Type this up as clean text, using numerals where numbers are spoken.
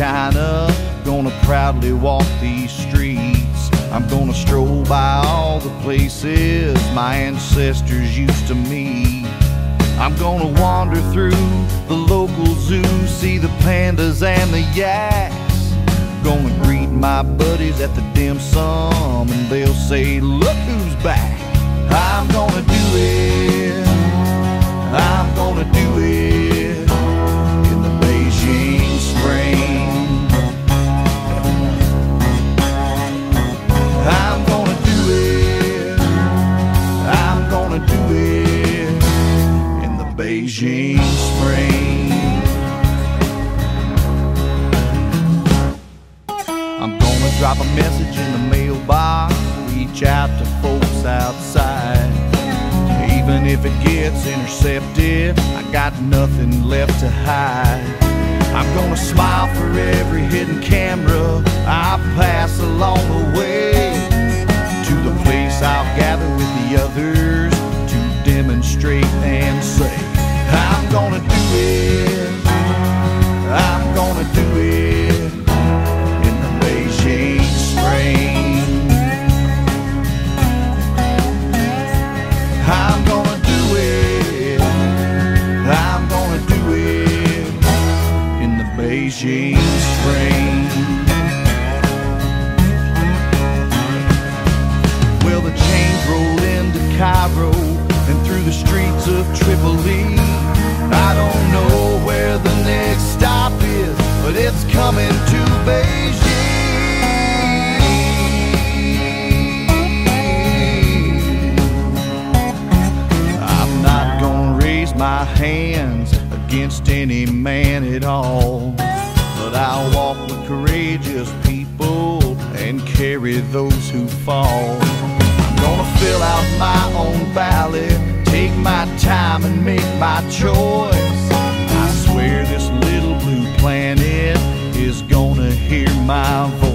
China. Gonna proudly walk these streets. I'm gonna stroll by all the places my ancestors used to meet. I'm gonna wander through the local zoo, see the pandas and the yaks. Gonna greet my buddies at the dim sum, and they'll say, look who's back. I'm gonna do it, I'm gonna do it in the Beijing Spring. I'm gonna do it, I'm gonna do it in the Beijing Spring. I'm gonna drop a message in the mailbox, reach out to folks outside. Even if it gets intercepted, I got nothing left to hide. I'm gonna smile for every hidden camera I pass along the way, to the place I'll gather with the others to demonstrate and say, I'm gonna do it, I'm gonna do it in the Beijing Spring. I'm gonna do it, I'm gonna do it in the Beijing Spring. Well, the chains rolled into Cairo and through the streets of Tripoli. I don't know where the next stop is, but it's coming to Beijing. I'm not gonna raise my hands against any man at all, but I'll walk with courageous people and carry those who fall. I'm gonna fill out my own ballot, take my time and make my choice. I swear this little blue planet is gonna hear my voice.